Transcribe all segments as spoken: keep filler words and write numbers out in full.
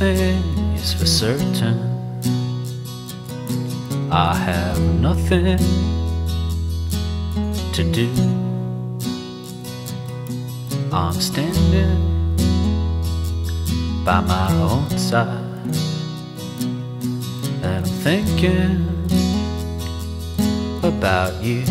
thing is for certain, I have nothing to do. I'm standing by my own side, and I'm thinking about you.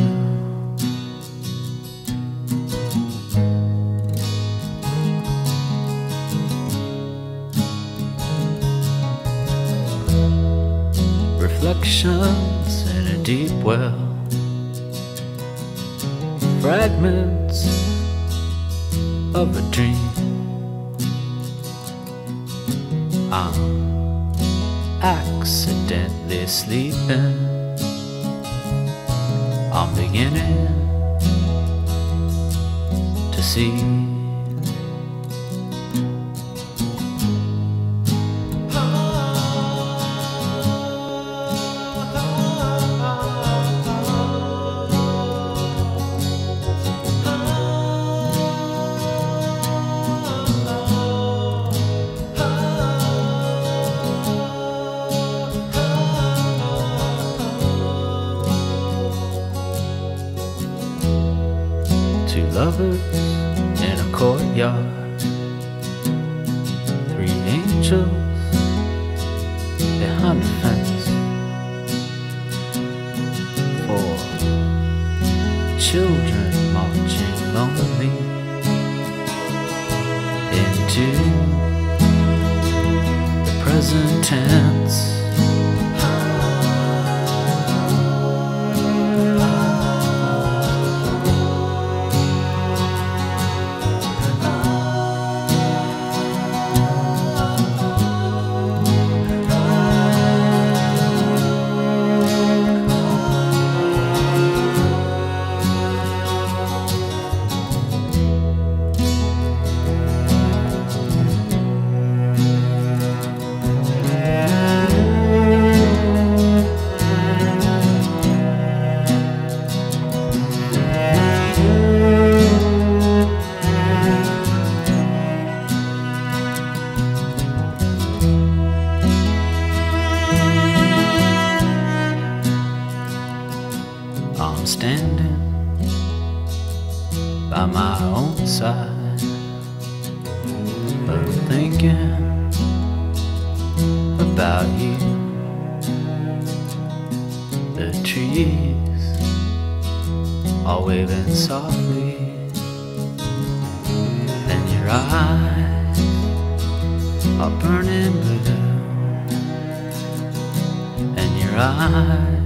Reflections in a deep well, fragments of a dream. I'm accidentally sleeping, I'm beginning to see. Two lovers in a courtyard, three angels behind the fence, four children marching lonely into the present tense. I'm standing by my own side, but I'm thinking about you. The trees are waving softly, and your eyes are burning blue, and your eyes